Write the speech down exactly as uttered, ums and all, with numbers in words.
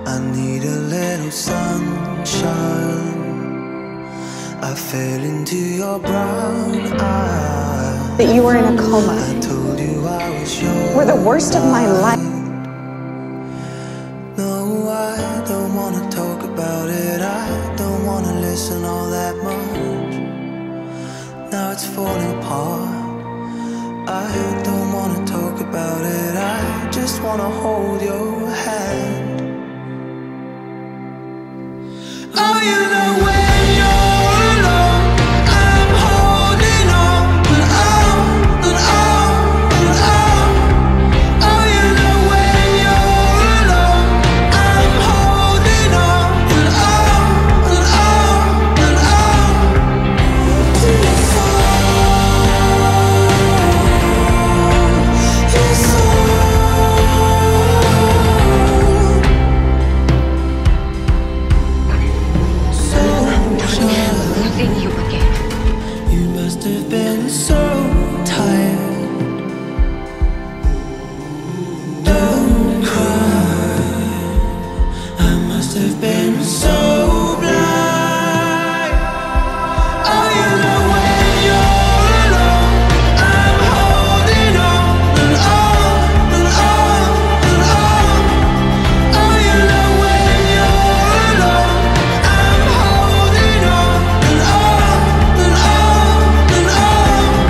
I need a little sunshine. I fell into your brown eyes. That you were in a coma. I told you I was your Were the worst of my life. No, I don't wanna talk about it. I don't wanna listen all that much. Now it's falling apart. I don't wanna talk about it. I just wanna hold your